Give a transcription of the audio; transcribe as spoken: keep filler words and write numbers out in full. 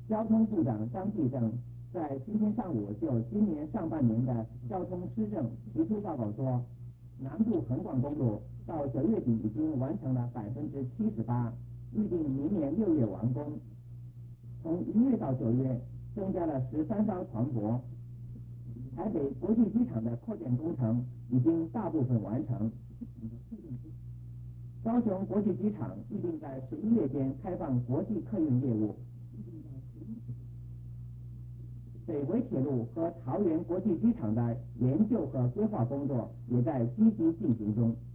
交通部长张继正在今天上午就今年上半年的交通施政提出报告说，南部横贯公路到九月底已经完成了百分之七十八，预定明年六月完工。从一月到九月增加了十三艘船舶。台北国际机场的扩建工程已经大部分完成。高雄国际机场预定在十一月间开放国际客运业务。北回铁路和桃园国际机场的研究和规划工作也在积极进行中。